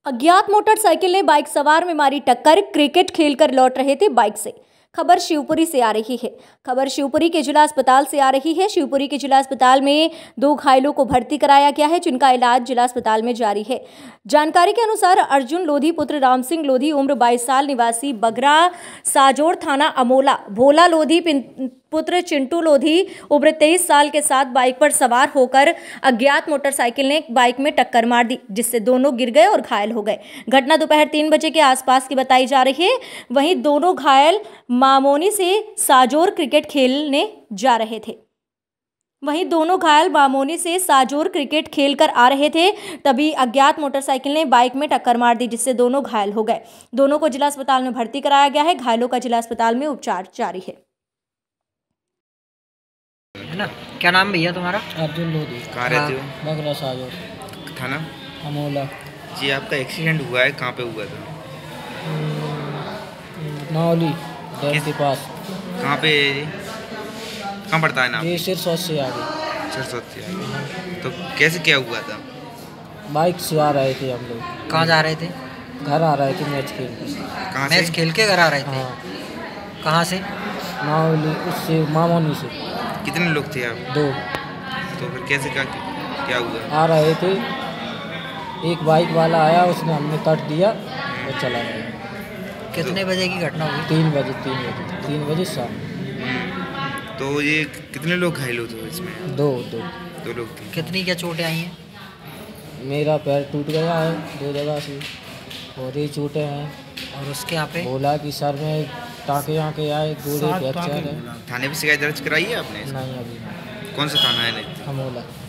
अज्ञात मोटरसाइकिल ने बाइक सवार में मारी टक्कर। क्रिकेट खेलकर लौट रहे थे बाइक से। खबर शिवपुरी से आ रही है। खबर शिवपुरी के जिला अस्पताल से आ रही है। शिवपुरी के जिला अस्पताल में 2 घायलों को भर्ती कराया गया है, जिनका इलाज जिला अस्पताल में जारी है। जानकारी के अनुसार अर्जुन लोधी पुत्र राम सिंह लोधी उम्र 22 साल निवासी बगरा साजोड़ थाना अमोला, भोला लोधी पुत्र चिंटू लोधी उम्र 23 साल के साथ बाइक पर सवार होकर अज्ञात मोटरसाइकिल ने बाइक में टक्कर मार दी, जिससे दोनों गिर गए और घायल हो गए। घटना दोपहर 3 बजे के आसपास की बताई जा रही है। वहीं दोनों घायल मामोनी से साजोर क्रिकेट खेलने जा रहे थे। क्रिकेट खेलकर आ रहे थे, तभी अज्ञात मोटरसाइकिल ने बाइक में टक्कर मार दी, जिससे दोनों घायल हो गए। दोनों को जिला अस्पताल में भर्ती कराया गया है। घायलों का जिला अस्पताल में उपचार जारी है ना। क्या नाम भैया तुम्हारा? अर्जुन लोधी। कहाँ रहते हो? बगरा साजोर थाना अमोला। जी, आपका एक्सीडेंट हुआ है, कहाँ पे हुआ था? नौली डैम के पास। कहाँ पे है ये? कहाँ पड़ता है नाम? ये सिरसौत से आगे। सिरसौत से आगे। तो कैसे क्या हुआ था? बाइक से आ रहे थे हम लोग। कहाँ जा रहे थे? घर आ रहे थे मैच खेल के। कहाँ से? मैच खेल के घर आ रहे थे। हाँ। कहाँ से? नौली उससे मामोनी से। कितने लोग थे आप? 2। तो फिर कैसे क्या हुआ? आ रहे थे, एक बाइक वाला आया, उसने हमने कट दिया और चला गया। कितने बजे की घटना हुई? 3 बजे शाम। तो ये कितने लोग घायल हुए थे इसमें? 2 लोग थे। कितनी क्या चोटें आई हैं? मेरा पैर टूट गया है 2 जगह से, और ये चोटें हैं। और उसके यहाँ पे? बोला कि सर में टाँके आए, गोली फ्रैक्चर है। थाने पे शिकायत दर्ज कराई है आपने? नहीं, अभी नहीं। कौन सा थाना है? अमोला।